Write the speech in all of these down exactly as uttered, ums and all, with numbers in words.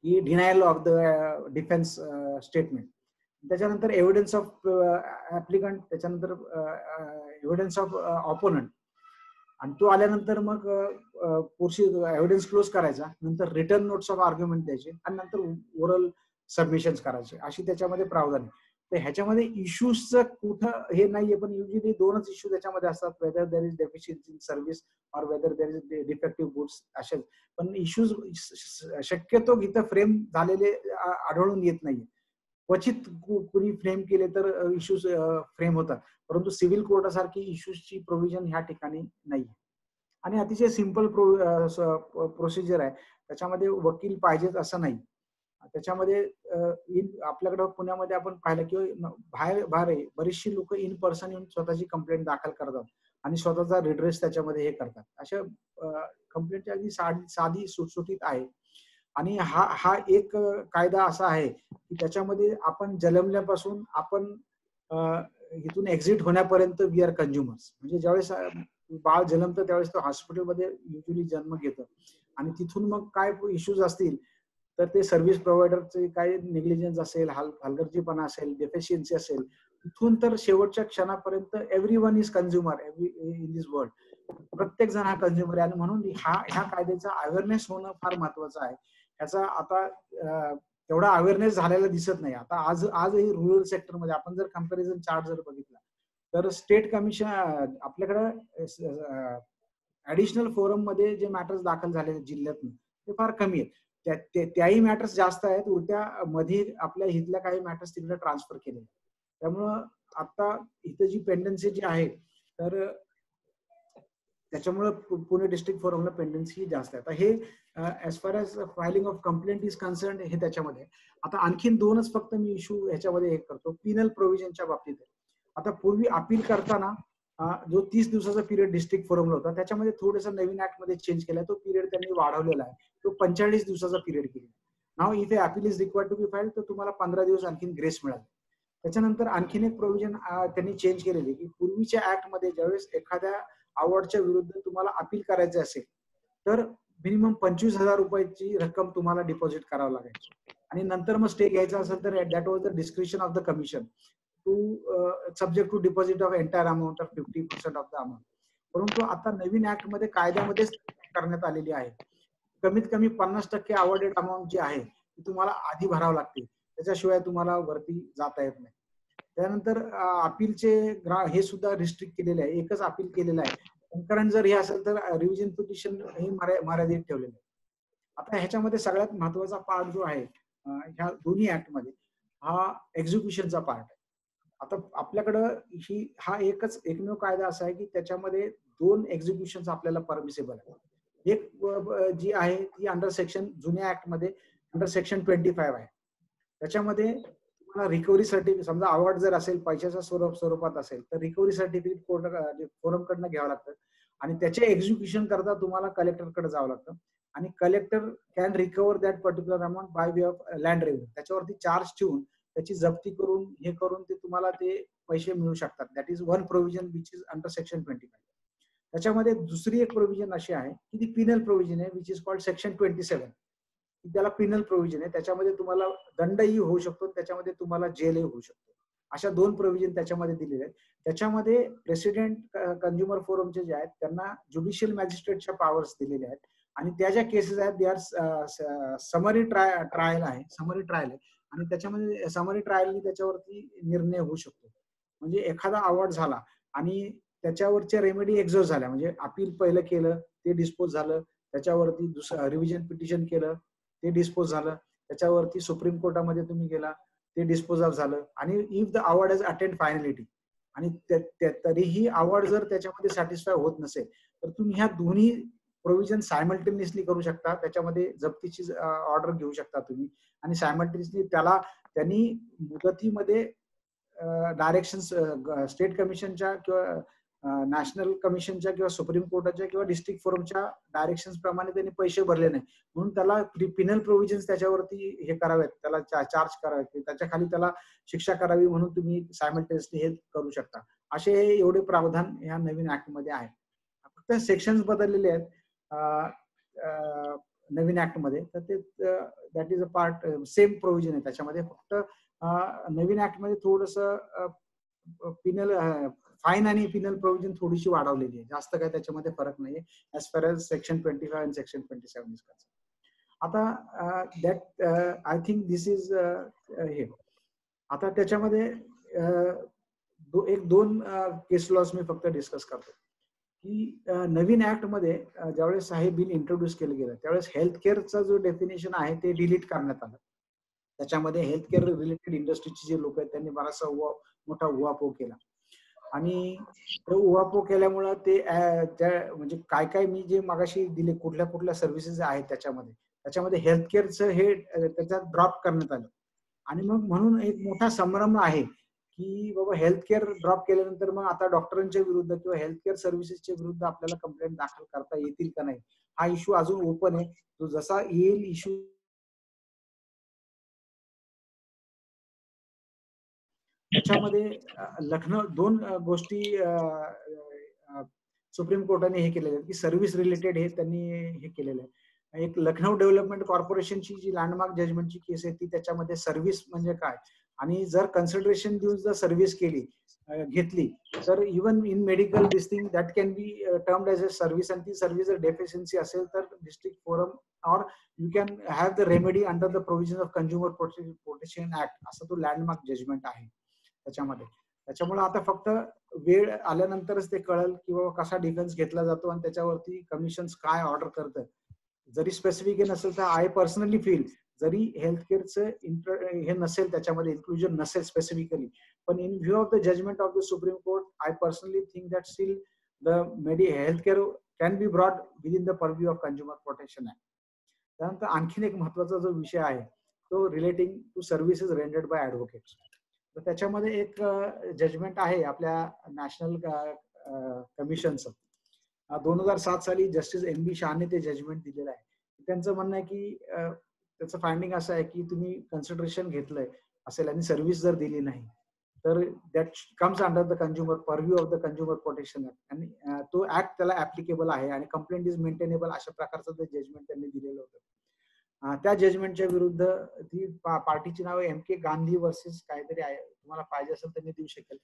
He denial of the defence statement. त्याच्यानंतर evidence of applicant, त्याच्यानंतर evidence of opponent, आणि तो आल्यानंतर मग एव्हिडन्स क्लोज करायचा, नंतर रिटर्न नोट्स ऑफ आर्ग्युमेंट द्यायचे आणि नंतर ओरल सबमिशन्स करायचे, अशी त्याच्यामध्ये प्रावधान आहे. तर ह्याच्यामध्ये इश्यूजचं कुठं हे नाहीये, पण युजली दोनच इश्यू त्याच्यामध्ये असतात, whether there is deficiency in service or whether there is defective goods, असे. पण इश्यूज शक्यतो इथं फ्रेम झालेले आढळून येत नाहीये. क्वचित कुणी फ्रेम केले तर इश्यूज फ्रेम होतात, परंतु सिव्हिल कोर्टासारखी इश्यूजची प्रोव्हिजन ह्या ठिकाणी नाही. आणि अतिशय सिंपल प्रोसिजर आहे, त्याच्यामध्ये वकील पाहिजेत असं नाही. त्याच्यामध्ये आपल्याकडं पुण्यामध्ये आपण पाहिलं की बाहेर बाहेर बरीचशी लोक इन पर्सन येऊन स्वतःची कंप्लेंट दाखल करतात आणि स्वतःचा रिड्रेस त्याच्यामध्ये हे करतात. अशा कंप्लेंटची अगदी साधी साधी सुटसुटीत आहे. आणि हा हा एक कायदा असा आहे की त्याच्यामध्ये आपण जन्मल्यापासून आपण इथून एक्झिट होण्यापर्यंत वी आर कंझ्युमर्स. म्हणजे ज्यावेळेस बाळ जन्मतं त्यावेळेस तो हॉस्पिटलमध्ये युजली जन्म घेतं आणि तिथून मग काय इश्यूज असतील तर ते सर्व्हिस प्रोव्हायडरचे काय निग्लिजन्स असेल, हल हलगर्जीपणा असेल, डेफिशियन्सी असेल, तिथून तर शेवटच्या क्षणापर्यंत every one is consumer in this world. प्रत्येक जण हा कंझ्युमर आहे. आणि म्हणून हा ह्या कायद्याचा अवेअरनेस होणं फार महत्वाचं आहे. ह्याचा आता तेवढा अवेअरनेस झालेला दिसत नाही. आता आज आजही रुरल सेक्टरमध्ये आपण जर कंपॅरिझन चार्ट जर बघितला तर स्टेट कमिशन आपल्याकडं ऍडिशनल फोरम मध्ये जे मॅटर्स दाखल झाले जिल्ह्यातून ते फार कमी आहेत. त्या त्याही मॅटर्स जास्त आहेत, उलट्या मध्ये आपल्या इथल्या काही मॅटर्स तिकडे ट्रान्सफर केले. त्यामुळं आता इथं जी पेंडन्सी जी आहे तर त्याच्यामुळे पुणे डिस्ट्रिक्ट फोरमला पेंडन्सी जास्त आहे. आता हे as far as filing of complaint is concern हे त्याच्यामध्ये. आता आणखीन दोनच फक्त मी इश्यू ह्याच्यामध्ये हे करतो पिनल प्रोव्हिजनच्या बाबतीत. आता पूर्वी अपील करताना जो तीस दिवसाचा पिरियड डिस्ट्रिक्ट फोरमला होता त्याच्यामध्ये थोडासा नवीन ऍक्ट मध्ये चेंज केला, तो पिरियड त्यांनी वाढवलेला आहे, तो पंचेचाळीस दिवसाचा पिरियड केला. नाव इथे appeal is required to be filed, तर तुम्हाला पंधरा दिवस आणखीन ग्रेस मिळाला. त्याच्यानंतर आणखीन एक प्रोव्हिजन त्यांनी चेंज केलेली की पूर्वीच्या ऍक्ट मध्ये ज्यावेळेस एखाद्या अवॉर्डच्या विरुद्ध तुम्हाला अपील करायचे असेल तर मिनिमम पंचवीस हजार रुपयाची रक्कम तुम्हाला डिपॉझिट करावं लागायची, आणि नंतर मग स्टे घ्यायचा असेल तर that was the description of the commission to subject to deposit of entire amount of fifty percent of the amount. परंतु आता नवीन ऍक्ट मध्ये कायद्यामध्येच करण्यात आलेली आहे, कमीत कमी पन्नास टक्के अवॉर्डेड अमाऊंट जी आहे ती तुम्हाला आधी भरावं लागते, त्याच्याशिवाय तुम्हाला वरती जाता येत नाही. त्यानंतर अपीलचे हे सुद्धा रिस्ट्रिक्ट केलेले आहे, एकच अपील केलेलं आहे. कंकरंट जर हे असेल तर रिव्हिजन पिटिशन हे मर्यादित ठेवलेलं आहे. आता ह्याच्यामध्ये सगळ्यात महत्वाचा पार्ट जो आहे ह्या दोन्ही ऍक्ट मध्ये हा एक्झिक्युशनचा पार्ट आहे. आता आपल्याकडं ही हा एकच एकमेव कायदा असा आहे की त्याच्यामध्ये दोन एक्झिक्युशन आपल्याला परमिसेबल आहे. एक जी आहे ती अंडर सेक्शन जुन्या ऍक्ट मध्ये अंडर सेक्शन ट्वेंटी फाईव्ह आहे. त्याच्यामध्ये तुम्हाला रिकव्हरी सर्टिफिकेट, समजा अवॉर्ड जर असेल पैशाच्या स्वरूप स्वरूपात असेल तर रिकव्हरी सर्टिफिकेट कोर्ट फोरम कडनं घ्यावं लागतं आणि त्याचे एक्झिक्युशन करता तुम्हाला कलेक्टरकडे जावं लागतं आणि collector can recover that particular amount by way of land revenue. त्याच्यावरती चार्ज ठेवून त्याची जप्ती करून हे करून ते तुम्हाला ते पैसे मिळू शकतात. That is one provision which is under section twenty five. त्याच्यामध्ये दुसरी एक प्रोव्हिजन अशी आहे की ती पिनल प्रोव्हिजन आहे which is called section twenty seven. त्याला पिनल प्रोव्हिजन आहे, त्याच्यामध्ये तुम्हाला दंडही होऊ शकतो, त्याच्यामध्ये तुम्हाला जेलही होऊ शकतो. अशा दोन प्रोव्हिजन त्याच्यामध्ये दिलेले आहेत. त्याच्यामध्ये प्रेसिडेंट कंझ्युमर फोरमचे जे आहेत त्यांना ज्युडिशियल मॅजिस्ट्रेटच्या पॉवर्स दिलेले आहेत आणि त्या ज्या केसेस आहेत they are summary try trial आहे समरी ट्रायल आहे आणि त्याच्यामध्ये समरी ट्रायलनी त्याच्यावरती निर्णय होऊ शकतो. म्हणजे एखादा अवॉर्ड झाला आणि त्याच्यावरच्या रेमेडी एक्झॉस्ट झाल्या, म्हणजे अपील पहिलं केलं ते डिस्पोज झालं, त्याच्यावरती दुसरं रिव्हिजन पिटिशन केलं ते डिस्पोज झालं, त्याच्यावरती सुप्रीम कोर्टामध्ये तुम्ही गेला ते डिस्पोज ऑफ झालं आणि if the award has attend finality आणि तरीही अवॉर्ड जर त्याच्यामध्ये सॅटिस्फाय होत नसेल तर तुम्ही ह्या दोन्ही प्रोव्हिजन सायमल्टेनियसली करू शकता. त्याच्यामध्ये जप्तीची ऑर्डर घेऊ शकता तुम्ही आणि सायमल्टेनियसली त्याला त्यांनी मुदतीमध्ये डायरेक्शन स्टेट कमिशनच्या किंवा नॅशनल कमिशनच्या किंवा सुप्रीम कोर्टाच्या किंवा डिस्ट्रिक्ट फोरमच्या डायरेक्शन प्रमाणे त्यांनी पैसे भरले नाही म्हणून त्याला पिनल प्रोव्हिजन्स त्याच्यावरती हे करावेत, त्याला चार्ज करावेत, त्याच्या खाली त्याला शिक्षा करावी म्हणून तुम्ही सायमल्टेनियसली हे करू शकता. असे एवढे प्रावधान ह्या नवीन ऍक्ट मध्ये आहे. फक्त सेक्शन्स बदललेले आहेत. नवीन ऍक्ट मध्ये, तर ते that is a part same provision आहे त्याच्यामध्ये. फक्त नवीन ऍक्ट मध्ये थोडस पिनल फाईन आणि पिनल प्रोव्हिजन थोडीशी वाढवलेली आहे, जास्त काय त्याच्यामध्ये फरक नाहीये as far as section twenty five आणि section twenty seven is concern. आता that I think this is हे. आता त्याच्यामध्ये एक दोन केस लॉज मी फक्त डिस्कस करतो की नवीन ऍक्ट मध्ये ज्यावेळेस हे बिल इंट्रोड्यूस केलं गेलं त्यावेळेस हेल्थ केअरचं जो डेफिनेशन आहे ते डिलीट करण्यात आलं. त्याच्यामध्ये हेल्थ केअर रिलेटेड इंडस्ट्रीचे जे लोक आहेत त्यांनी बराचसा मोठा उहापोह केला आणि तो उहापोह केल्यामुळं ते त्या म्हणजे काय काय मी जे मागाशी दिले कुठल्या कुठल्या सर्व्हिसेस आहेत त्याच्यामध्ये त्याच्यामध्ये हेल्थ केअरचं हे त्याच्यात ड्रॉप करण्यात आलं. आणि मग म्हणून एक मोठा संभ्रम आहे की बाबा हेल्थ केअर ड्रॉप केल्यानंतर मग आता डॉक्टरांच्या विरुद्ध किंवा हेल्थ केअर सर्व्हिसेसच्या विरुद्ध आपल्याला कंप्लेंट दाखल करता येतील का नाही, हा इश्यू अजून ओपन आहे. तो जसा येईल इश्यू त्याच्यामध्ये लखनौ दोन गोष्टी सुप्रीम कोर्टाने हे केलेले आहेत की सर्व्हिस रिलेटेड हे त्यांनी हे केलेलं आहे. एक लखनौ डेव्हलपमेंट कॉर्पोरेशनची जी लँडमार्क जजमेंटची केस आहे ती त्याच्यामध्ये सर्व्हिस म्हणजे काय आणि जर कन्सिडरेशन देऊन जर सर्व्हिस केली घेतली तर even in medical this thing that can be termed as a service आणि ती सर्व्हिस जर डेफिशियन्सी असेल तर district forum or you can have the remedy under the provision of consumer protection act असं तो लँडमार्क जजमेंट आहे त्याच्यामध्ये. त्याच्यामुळे आता फक्त वेळ आल्यानंतरच ते कळेल की बाबा कसा डिफेन्स घेतला जातो आणि त्याच्यावरती कमिशन काय ऑर्डर करतं. जरी स्पेसिफिक हे नसेल तर आय पर्सनली फील जरी हेल्थ केअरचं इंटर हे नसेल त्याच्यामध्ये इन्क्लुजन नसेल स्पेसिफिकली पण in view of the judgement of the supreme court I personally think that still the medi health care can be broad within the purview of consumer protection act. त्यानंतर आणखीन एक महत्वाचा जो विषय आहे तो relating to services rendered by advocates. तर त्याच्यामध्ये एक जजमेंट आहे आपल्या नॅशनल कमिशनचं. दोन हजार सात साली जस्टिस एम बी शहाने ते जजमेंट दिलेलं आहे. त्यांचं म्हणणं आहे की त्याचं फाइंडिंग असं आहे की तुम्ही कन्सिडरेशन घेतलंय असेल आणि सर्व्हिस जर दिली नाही तर that comes under the consumer purview of the consumer protection act आणि तो ऍक्ट त्याला ऍप्लिकेबल आहे आणि कंप्लेंट इज मेंटेनेबल अशा प्रकारचं ते जजमेंट त्यांनी दिलेलं होतं. त्या जजमेंटच्या विरुद्ध ती पार्टीची नाव एम के गांधी वर्सेस काहीतरी आहे, तुम्हाला पाहिजे असेल तर मी देऊ शकेल.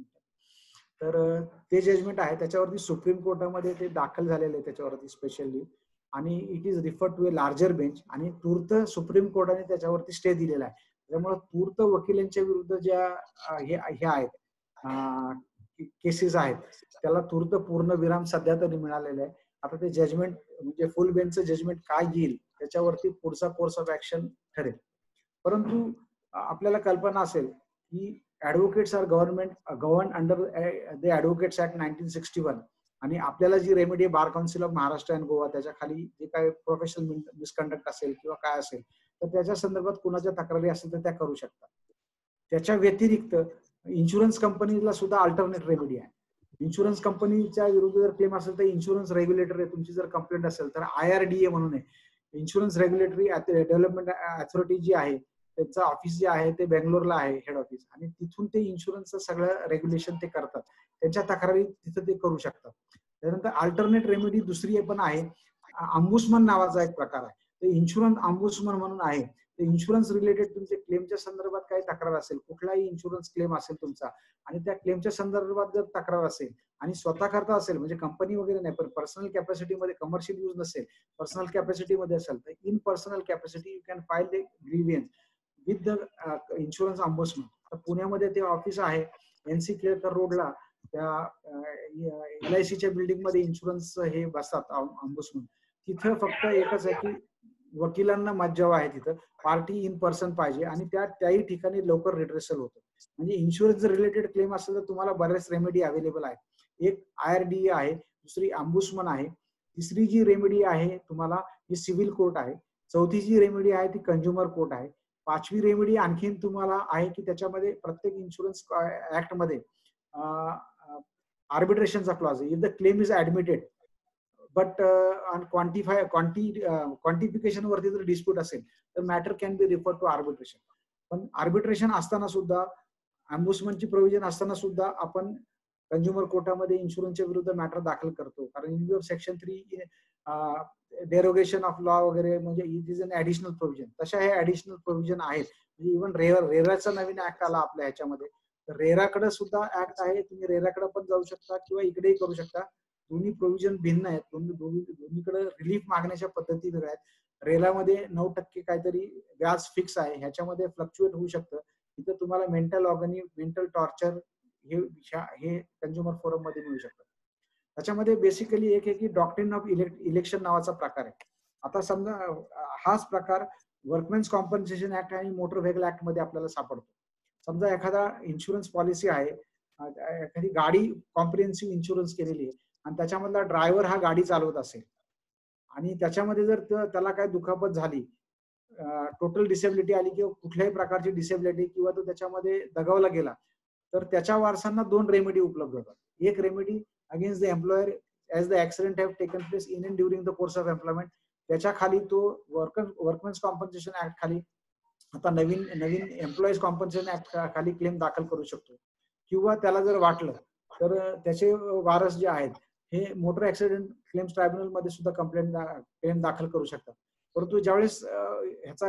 तर ते जजमेंट आहे त्याच्यावरती सुप्रीम कोर्टामध्ये ते दाखल झालेलं आहे त्याच्यावरती स्पेशली आणि it is refer to a larger bench आणि तूर्त सुप्रीम कोर्टाने त्याच्यावरती स्टे दिलेला आहे. त्यामुळे तूर्त वकिलांच्या विरुद्ध ज्या हे आहेत केसेस आहेत त्याला तूर्त पूर्ण विराम सध्या तरी मिळालेला आहे. आता ते जजमेंट म्हणजे फुल बेंचचं जजमेंट काय येईल त्याच्यावरती पुढचा कोर्स ऑफ ऍक्शन ठरेल. परंतु आपल्याला कल्पना असेल की advocates are government govern under the advocates act nineteen sixty one आणि आपल्याला जी remedy bar council of Maharashtra and Goa त्याच्या खाली जे काय प्रोफेशनल मिसकंडक्ट असेल किंवा काय असेल तर त्याच्या संदर्भात कुणाच्या तक्रारी असेल तर त्या करू शकतात. त्याच्या व्यतिरिक्त इन्शुरन्स कंपनीला सुद्धा अल्टरनेट रेमेडी आहे. इन्शुरन्स कंपनीच्या विरुद्ध जर क्लेम असेल तर इन्शुरन्स रेग्युलेटरी तुमची जर कंप्लेंट असेल तर आय आर डी ए म्हणून आहे, इन्शुरन्स रेग्युलेटरी डेव्हलपमेंट अथॉरिटी जी आहे त्यांचं ऑफिस जे आहे ते बेंगलोरला आहे हेड ऑफिस आणि तिथून ते इन्शुरन्सचं सगळं रेग्युलेशन ते करतात. त्यांच्या तक्रारी तिथं ते करू शकतात. त्यानंतर अल्टरनेट रेमेडी दुसरी पण आहे, अंबुसमन नावाचा एक प्रकार आहे. ते इन्शुरन्स अंबुसमन म्हणून आहे. ते इन्शुरन्स रिलेटेड तुमच्या क्लेमच्या संदर्भात काही तक्रार असेल, कुठलाही इन्शुरन्स क्लेम असेल तुमचा आणि त्या क्लेमच्या संदर्भात जर तक्रार असेल आणि स्वतः करता असेल म्हणजे कंपनी वगैरे नाही पण पर्सनल कॅपॅसिटीमध्ये कमर्शियल यूज नसेल पर्सनल कॅपॅसिटीमध्ये असेल तर in personal capacity you can file the grievance with the insurance ombudsman. तर पुण्यामध्ये ते ऑफिस आहे एनसी केळकर रोडला त्या एल आय सीच्या बिल्डिंग मध्ये इन्शुरन्स हे बसतात अंबुसमन. तिथं फक्त एकच आहे की वकिलांना मज्जाव आहे तिथं पार्टी इन पर्सन पाहिजे आणि त्या त्याही ठिकाणी लवकर रिड्रेसल होतं. म्हणजे इन्शुरन्स रिलेटेड क्लेम असेल तर तुम्हाला बरेच रेमेडी अवेलेबल आहेत. एक आय आर डी ए आहे, दुसरी अंबुसमन आहे, तिसरी जी रेमेडी आहे तुम्हाला ही सिव्हिल कोर्ट आहे, चौथी जी रेमेडी आहे ती कंझ्युमर कोर्ट आहे, पाचवी रेमेडी आणखीन तुम्हाला आहे की त्याच्यामध्ये प्रत्येक इन्शुरन्स ऍक्ट मध्ये आर्बिट्रेशनचा क्लॉज आहे. If the claim is admitted but quantify quanti quantification वरती जर डिस्प्यूट असेल तर matter can be refer to arbitration. पण आर्बिट्रेशन असताना सुद्धा अंबुसमनची प्रोव्हिजन असताना सुद्धा आपण कंझ्युमर कोर्टामध्ये इन्शुरन्सच्या विरुद्ध मॅटर दाखल करतो कारण in view of section three derogation of law वगैरे म्हणजे it is an additional provision. तशा हे ऍडिशनल प्रोव्हिजन आहेत. म्हणजे इव्हन रेरा रेराचा नवीन ऍक्ट आला आपल्या ह्याच्यामध्ये, तर रेराकडे सुद्धा ऍक्ट आहे, तुम्ही रेराकडे पण जाऊ शकता किंवा इकडेही करू शकता. दोन्ही प्रोव्हिजन भिन्न आहेत, दोन्ही दोन्हीकडे रिलीफ मागण्याच्या पद्धती वेगळ्या आहेत. रेरामध्ये नऊ टक्के काहीतरी व्याज फिक्स आहे, ह्याच्यामध्ये फ्लक्च्युएट होऊ शकतं. तिथं तुम्हाला मेंटल ऑर्गनी मेंटल टॉर्चर हे हे कंझ्युमर फोरम मध्ये मिळू शकतं. त्याच्यामध्ये बेसिकली एक आहे की डॉक्ट्रिन ऑफ इलेक्शन नावाचा प्रकार आहे. आता समजा हाच प्रकार वर्कमेन्स कॉम्पन्सेशन ऍक्ट आणि मोटर व्हेकल ऍक्ट मध्ये आपल्याला सापडतो. समजा एखादा इन्शुरन्स पॉलिसी आहे, एखादी गाडी कॉम्प्रिहेन्सिव्ह इन्शुरन्स केलेली आहे आणि त्याच्यामधला ड्रायव्हर हा गाडी चालवत असेल आणि त्याच्यामध्ये जर त्याला काय दुखापत झाली, टोटल डिसेबिलिटी आली किंवा कुठल्याही प्रकारची डिसेबिलिटी किंवा तो त्याच्यामध्ये दगावला गेला, तर त्याच्या वारसांना दोन रेमेडी उपलब्ध होतात. एक remedy against the employer as the accident have taken place in and during the course of employment. त्याच्या खाली तो वर्क वर्कमेन्स कॉम्पन्सेशन ऍक्ट खाली आता नवीन नवीन एम्प्लॉईज कॉम्पन्सेशन ऍक्ट खाली क्लेम दाखल करू शकतो. किंवा त्याला जर वाटलं तर त्याचे वारस जे आहेत हे मोटर ऍक्सिडेंट क्लेम्स ट्रायब्युनल मध्ये सुद्धा कंप्लेंट क्लेम दाखल करू शकतात. परंतु ज्यावेळेस ह्याचा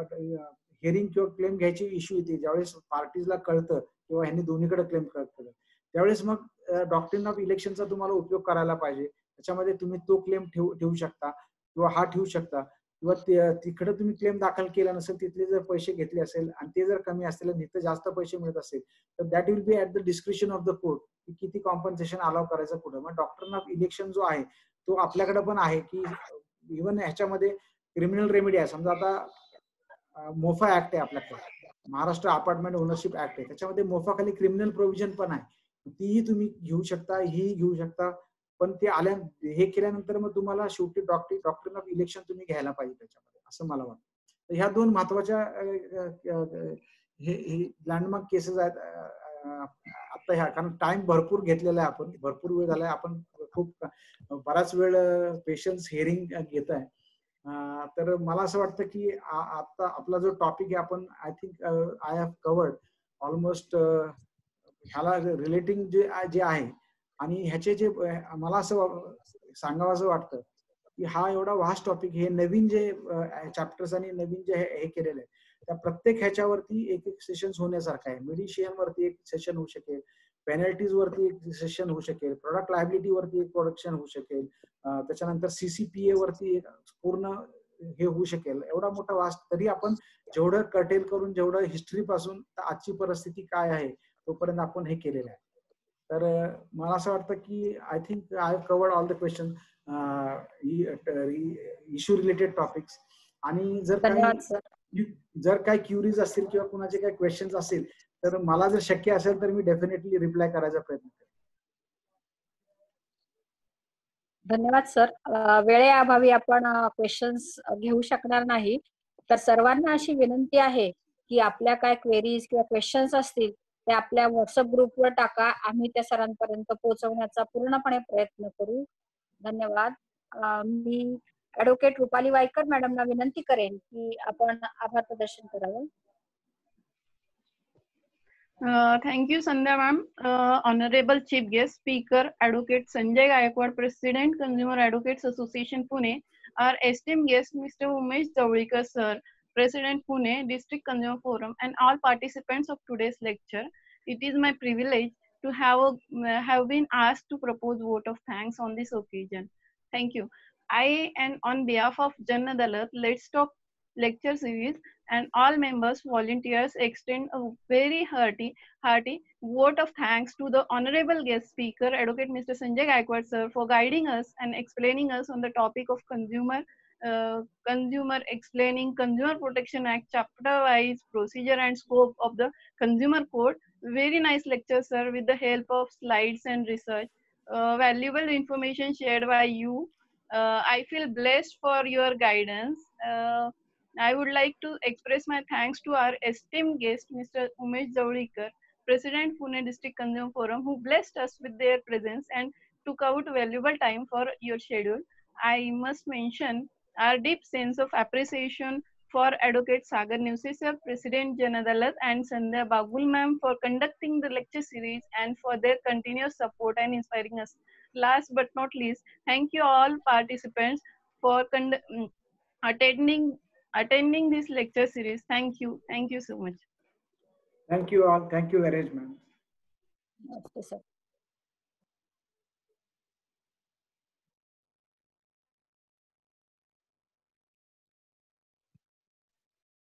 हिअरिंग किंवा क्लेम घ्यायची इश्यू येते, ज्यावेळेस पार्टीजला कळतं किंवा ह्यांनी दोन्हीकडे क्लेम करतं, त्यावेळेस मग डॉक्ट्रिन ऑफ इलेक्शनचा तुम्हाला उपयोग करायला पाहिजे. त्याच्यामध्ये तुम्ही तो क्लेम ठेवू ठेवू शकता किंवा हा ठेवू शकता किंवा तिकडे तुम्ही क्लेम दाखल केला नसेल, तिथले जर पैसे घेतले असेल आणि ते जर कमी असतील आणि इथं जास्त पैसे मिळत असेल तर that will be at the description of the court की किती कॉम्पन्सेशन अलाव करायचं कुठं. मग डॉक्ट्रिन ऑफ इलेक्शन जो आहे तो आपल्याकडे पण आहे की इव्हन ह्याच्यामध्ये क्रिमिनल रेमेडी आहे. समजा आता मोफा ऍक्ट आहे आपल्याकडे, महाराष्ट्र अपार्टमेंट ओनरशिप ऍक्ट आहे, त्याच्यामध्ये मोफा खाली क्रिमिनल प्रोव्हिजन पण आहे, तीही तुम्ही घेऊ शकता, ही घेऊ शकता. पण ते आल्या हे केल्यानंतर मग तुम्हाला शेवटी डॉक्ट्रिन डॉक्ट्रिन ऑफ इलेक्शन तुम्ही घ्यायला पाहिजे त्याच्यामध्ये, असं मला वाटतं. तर ह्या दोन महत्वाच्या हे लँडमार्क केसेस आहेत आता ह्या. कारण टाइम भरपूर घेतलेला आहे, आपण भरपूर वेळ झालाय, आपण खूप बराच वेळ पेशन्स हिअरिंग घेत आहे. तर मला असं वाटतं की आता आपला जो टॉपिक आहे आपण I think I have covered almost ह्याला रिलेटिंग जे जे आहे आणि ह्याचे जे मला असं सांगावं असं वाटतं की हा एवढा वास्ट टॉपिक, हे नवीन जे चॅप्टर्स आणि नवीन जे हे केलेलं आहे त्या प्रत्येक ह्याच्यावरती एक एक सेशन होण्यासारखं आहे. मेडिशियन वरती एक सेशन होऊ शकेल, पेनल्टीज वरती एक सेशन होऊ शकेल, प्रोडक्ट लायबिलिटी वरती एक प्रोडक्शन होऊ शकेल, त्याच्यानंतर सीसीपीए वरती पूर्ण हे होऊ शकेल. एवढा मोठा वास्ट, तरी आपण जेवढं कटेल करून जेवढं हिस्ट्री पासून आजची परिस्थिती काय आहे तोपर्यंत आपण हे केलेलं आहे. तर मला असं वाटतं की I think I have covered all the question issue related topics. आणि जर काही जर काही क्युरीज असतील किंवा कुणाचे काही क्वेश्चन्स असतील तर मला जर शक्य असेल तर मी डेफिनेटली रिप्लाय करायचा प्रयत्न करेन. धन्यवाद सर. वेळेअभावी आपण क्वेश्चन्स घेऊ शकणार नाही, तर सर्वांना अशी विनंती आहे की आपल्या काय क्वेरीज किंवा क्वेश्चन्स असतील ते आपल्या व्हॉट्सअप ग्रुपवर टाका, आम्ही त्या सरांपर्यंत पोहोचवण्याचा पूर्णपणे प्रयत्न करू. धन्यवाद. मी ऍडव्होकेट रुपाली वायकर मॅडमना विनंती करेन की आपण आभार प्रदर्शन करावं. Uh, thank you, Sandhya ma'am. Uh, Honorable Chief Guest Speaker, Advocate Sanjay Gaikwad, President, Consumer Advocates Association, Pune. Our esteemed guest, Mister Umesh Javlikar, sir, President, Pune District Consumer Forum, and all participants of today's lecture. It is my privilege to have a, uh, have been asked to propose vote of thanks on this occasion. Thank you. I, and on behalf of Jan Adalat, Let's Talk lecture series, and all members, volunteers, extend a very hearty, hearty vote of thanks to the honorable guest speaker, Advocate Mister Sanjay Gaikwad, sir, for guiding us and explaining us on the topic of consumer, uh, consumer explaining Consumer Protection Act, chapter-wise procedure and scope of the Consumer Code. Very nice lecture, sir, with the help of slides and research. Uh, valuable information shared by you. Uh, I feel blessed for your guidance. Uh, I would like to express my thanks to our esteemed guest, Mister Umesh Javlikar, President, Pune District Consumer Forum, who blessed us with their presence and took out valuable time for your schedule. I must mention our deep sense of appreciation for Advocate Sagar Newsy, sir, President Jan Adalat, and Sandhya Bagul ma'am for conducting the lecture series and for their continuous support and inspiring us. Last but not least, thank you all participants for condu- attending attending this lecture series. Thank you. Thank you so much. Thank you all. Thank you, Garesh ma'am. Okay, sir.